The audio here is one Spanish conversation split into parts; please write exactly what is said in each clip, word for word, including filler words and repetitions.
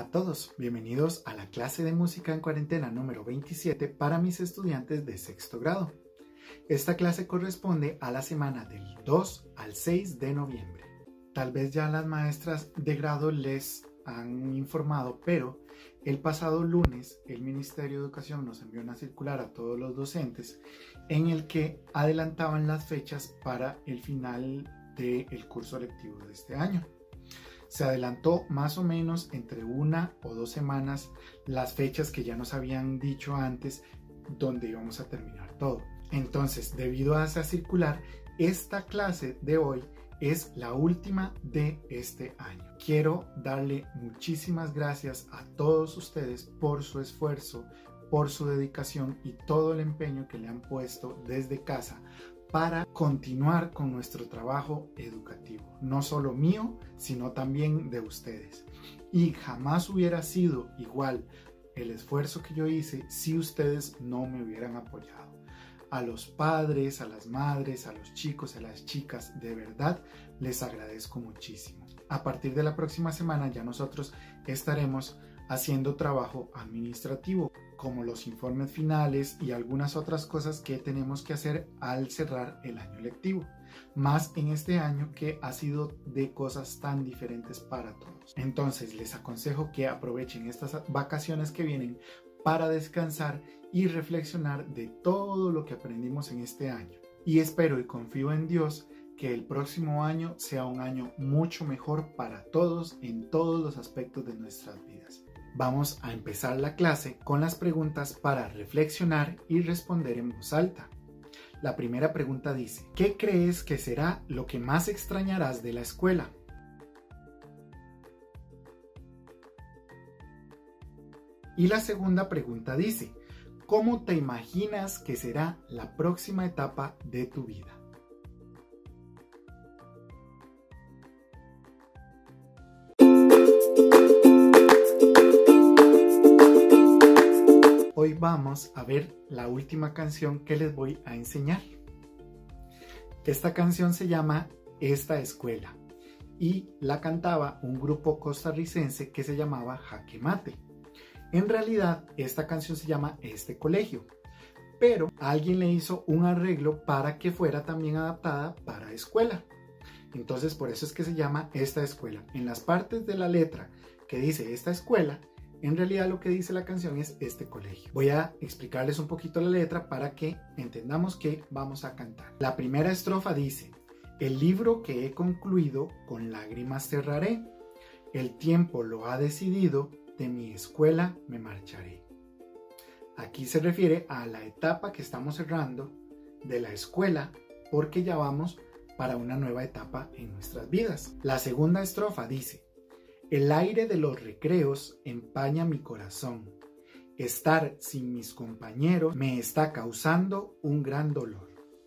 a todos, bienvenidos a la clase de música en cuarentena número veintisiete para mis estudiantes de sexto grado. Esta clase corresponde a la semana del dos al seis de noviembre. Tal vez ya las maestras de grado les han informado, pero el pasado lunes el Ministerio de Educación nos envió una circular a todos los docentes en el que adelantaban las fechas para el final del curso lectivo de este año. Se adelantó más o menos entre una o dos semanas las fechas que ya nos habían dicho antes donde íbamos a terminar todo. Entonces, debido a esa circular, esta clase de hoy es la última de este año. Quiero darle muchísimas gracias a todos ustedes por su esfuerzo, por su dedicación y todo el empeño que le han puesto desde casa para continuar con nuestro trabajo educativo, no solo mío, sino también de ustedes. Y jamás hubiera sido igual el esfuerzo que yo hice si ustedes no me hubieran apoyado. A los padres, a las madres, a los chicos, a las chicas, de verdad les agradezco muchísimo. A partir de la próxima semana ya nosotros estaremos haciendo trabajo administrativo, como los informes finales y algunas otras cosas que tenemos que hacer al cerrar el año lectivo, más en este año que ha sido de cosas tan diferentes para todos. Entonces les aconsejo que aprovechen estas vacaciones que vienen para descansar y reflexionar de todo lo que aprendimos en este año. Y espero y confío en Dios que el próximo año sea un año mucho mejor para todos en todos los aspectos de nuestras vidas. Vamos a empezar la clase con las preguntas para reflexionar y responder en voz alta. La primera pregunta dice: ¿qué crees que será lo que más extrañarás de la escuela? Y la segunda pregunta dice: ¿cómo te imaginas que será la próxima etapa de tu vida? Hoy vamos a ver la última canción que les voy a enseñar. Esta canción se llama Esta Escuela y la cantaba un grupo costarricense que se llamaba Jaque Mate. En realidad esta canción se llama Este Colegio, pero alguien le hizo un arreglo para que fuera también adaptada para escuela. Entonces por eso es que se llama Esta Escuela. En las partes de la letra que dice Esta Escuela, en realidad lo que dice la canción es Este Colegio. Voy a explicarles un poquito la letra para que entendamos qué vamos a cantar. La primera estrofa dice: el libro que he concluido con lágrimas cerraré, el tiempo lo ha decidido, de mi escuela me marcharé. Aquí se refiere a la etapa que estamos cerrando de la escuela porque ya vamos para una nueva etapa en nuestras vidas. La segunda estrofa dice: el aire de los recreos empaña mi corazón. Estar sin mis compañeros me está causando un gran dolor.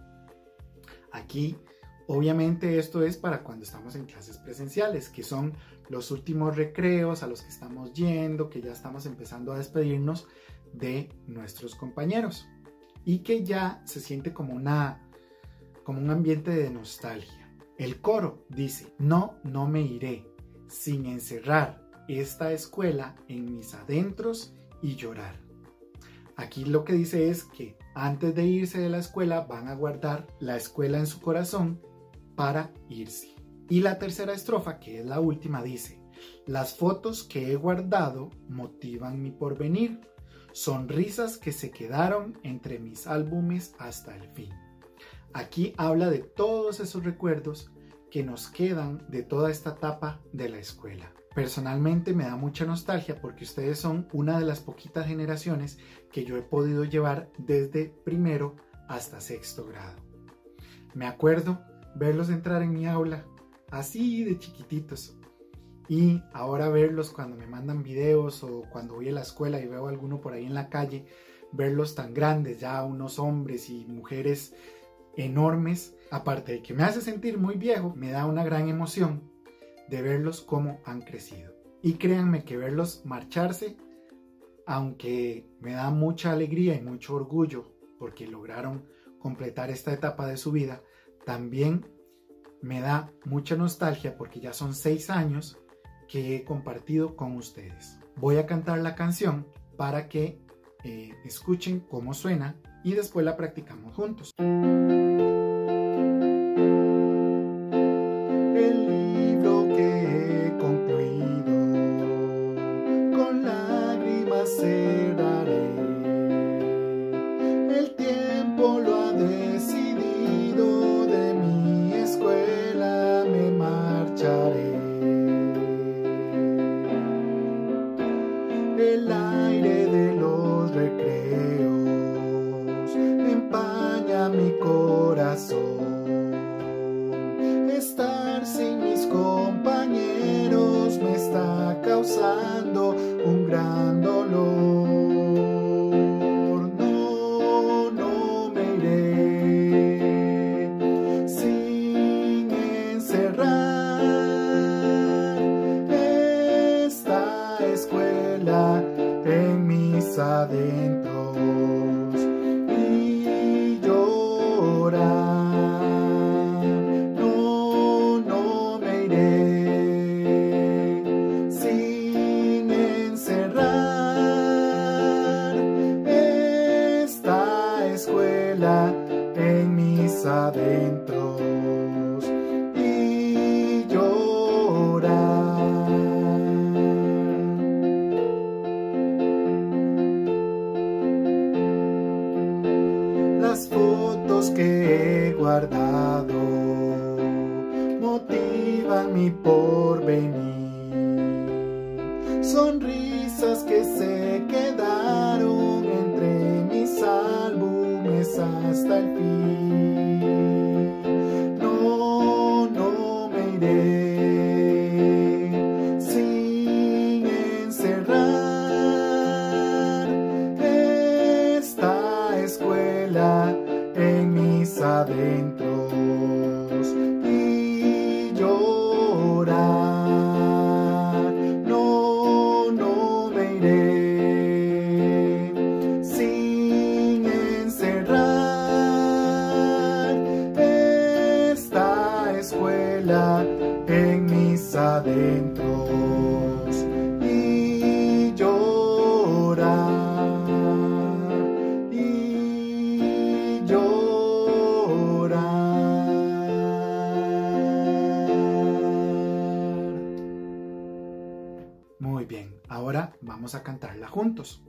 Aquí, obviamente, esto es para cuando estamos en clases presenciales, que son los últimos recreos a los que estamos yendo, que ya estamos empezando a despedirnos de nuestros compañeros y que ya se siente como, una, como un ambiente de nostalgia. El coro dice: no, no me iré, sin encerrar esta escuela en mis adentros y llorar. Aquí lo que dice es que antes de irse de la escuela van a guardar la escuela en su corazón para irse. Y la tercera estrofa, que es la última, dice: las fotos que he guardado motivan mi porvenir, sonrisas que se quedaron entre mis álbumes hasta el fin. Aquí habla de todos esos recuerdos que nos quedan de toda esta etapa de la escuela. Personalmente me da mucha nostalgia porque ustedes son una de las poquitas generaciones que yo he podido llevar desde primero hasta sexto grado. Me acuerdo verlos entrar en mi aula así de chiquititos y ahora verlos cuando me mandan videos o cuando voy a la escuela y veo a alguno por ahí en la calle, verlos tan grandes, ya unos hombres y mujeres enormes. Aparte de que me hace sentir muy viejo, me da una gran emoción de verlos cómo han crecido. Y créanme que verlos marcharse, aunque me da mucha alegría y mucho orgullo porque lograron completar esta etapa de su vida, también me da mucha nostalgia porque ya son seis años que he compartido con ustedes. Voy a cantar la canción para que eh, escuchen cómo suena y después la practicamos juntos. El libro que he concluido, con lágrimas cerraré. El tiempo lo ha decidido, de mi escuela me marcharé. El aire de los recreos empaña mi corazón. Estar sin mis compañeros me está causando un gran dolor. No, no me iré sin encerrar esta escuela en mis adentros y llorar. No, no me iré sin encerrar esta escuela en mis adentros y llorar. Las fotos que he guardado motivan mi porvenir. Sonrisas que se quedaron entre mis álbumes hasta el fin. No, no me iré sin encerrar esta escuela en mis adentros y llorar. No, no me iré sin encerrar esta escuela en mis adentros y llorar. Muy bien, ahora vamos a cantarla juntos.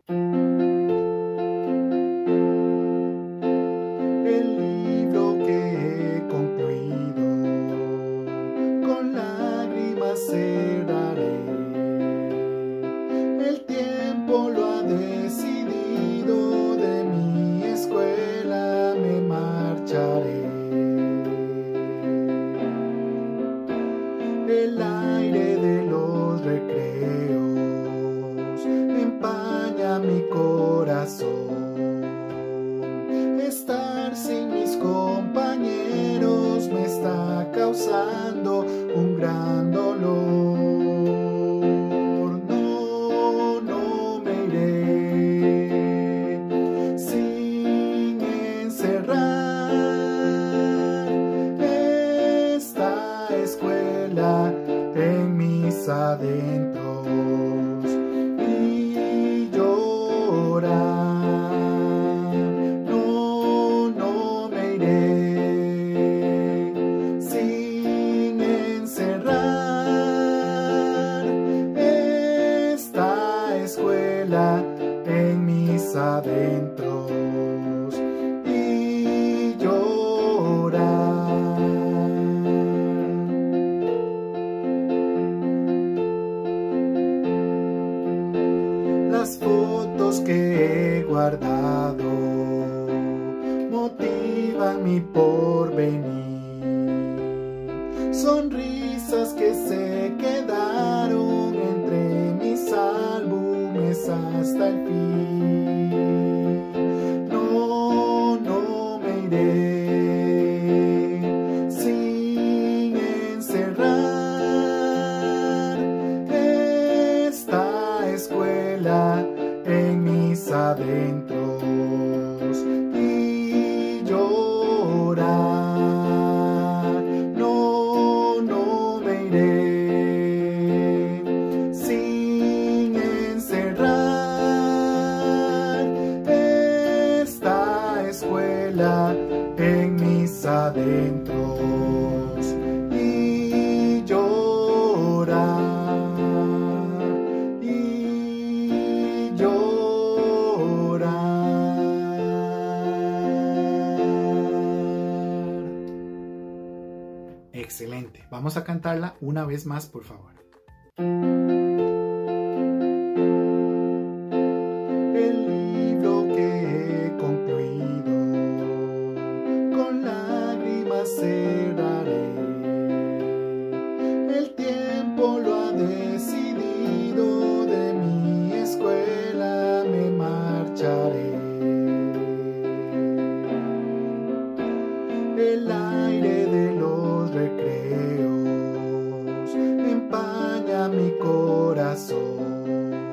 El libro que he concluido, con lágrimas cerraré. El tiempo lo ha decidido, de mi escuela me marcharé. El aire de los recreos empaña mi corazón. Estar sin mis compañeros me está causando un gran dolor. No, no me iré sin encerrar esta escuela en mis adentros y llorar. No, no me iré sin encerrar esta escuela en mis adentros y llorar. Las fotos que he guardado motivan mi porvenir. Sonrisas que se quedaron entre mis álbumes hasta el fin. No, no me iré sin encerrar esta escuela en mis adentros y llorar. No, no me iré sin adentros y llorar, y llorar. Excelente. Vamos a cantarla una vez más, por favor. Cerraré. El tiempo lo ha decidido, de mi escuela me marcharé. El aire de los recreos empaña mi corazón.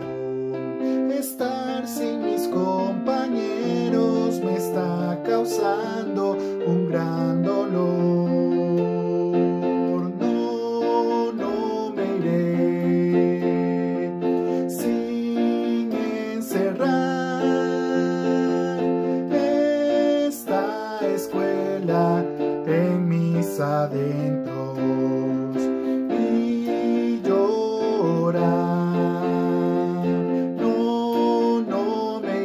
Estar sin mis compañeros me está causando un gran dolor. No, no me iré sin encerrar esta escuela en mis adentros y llorar. No, no me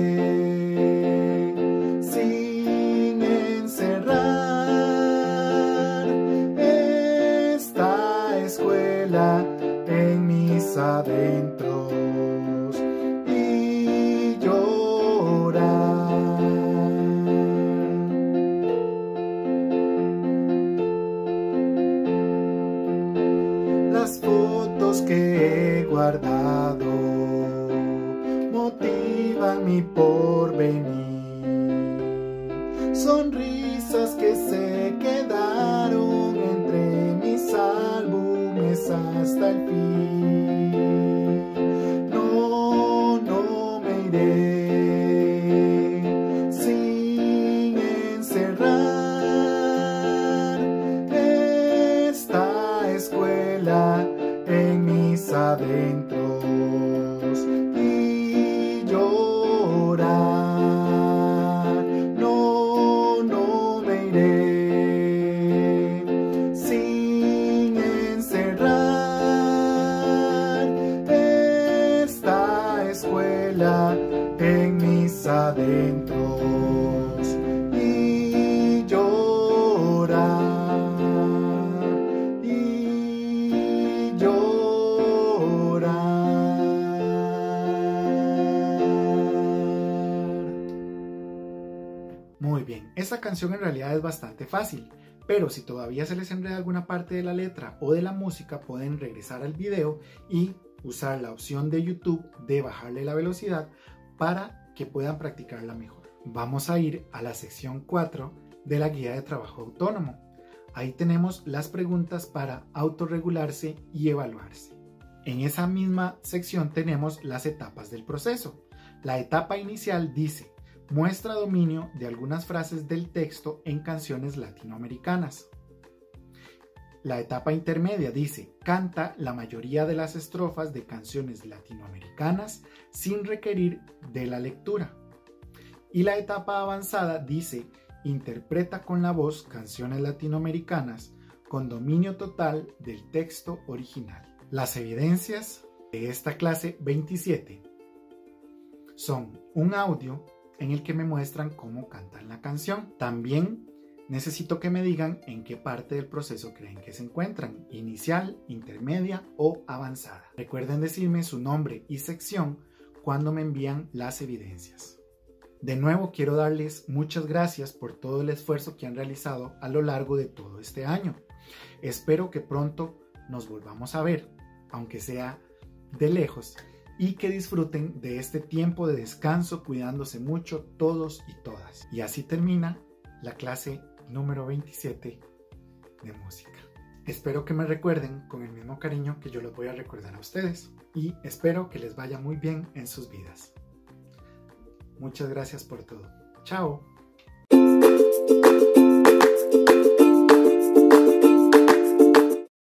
iré sin encerrar esta escuela en mis adentros y llorar. Las fotos que he guardado motivan mi porvenir. Sonrisas que se quedaron entre mis álbumes hasta el fin. No, no me iré sin encerrar esta escuela en mis adentros y llorar. No, no me iré sin encerrar esta escuela en mis adentros y llorar, y llorar. Muy bien, esta canción en realidad es bastante fácil, pero si todavía se les enreda alguna parte de la letra o de la música, pueden regresar al video y usar la opción de YouTube de bajarle la velocidad para que puedan practicarla mejor. Vamos a ir a la sección cuatro de la guía de trabajo autónomo. Ahí tenemos las preguntas para autorregularse y evaluarse. En esa misma sección tenemos las etapas del proceso. La etapa inicial dice: muestra dominio de algunas frases del texto en canciones latinoamericanas. La etapa intermedia dice: canta la mayoría de las estrofas de canciones latinoamericanas sin requerir de la lectura. Y la etapa avanzada dice: interpreta con la voz canciones latinoamericanas con dominio total del texto original. Las evidencias de esta clase veintisiete son un audio en el que me muestran cómo cantan la canción. También necesito que me digan en qué parte del proceso creen que se encuentran: inicial, intermedia o avanzada. Recuerden decirme su nombre y sección cuando me envían las evidencias. De nuevo quiero darles muchas gracias por todo el esfuerzo que han realizado a lo largo de todo este año. Espero que pronto nos volvamos a ver, aunque sea de lejos, y que disfruten de este tiempo de descanso cuidándose mucho todos y todas. Y así termina la clase número veintisiete de música. Espero que me recuerden con el mismo cariño que yo los voy a recordar a ustedes, y espero que les vaya muy bien en sus vidas. Muchas gracias por todo. Chao.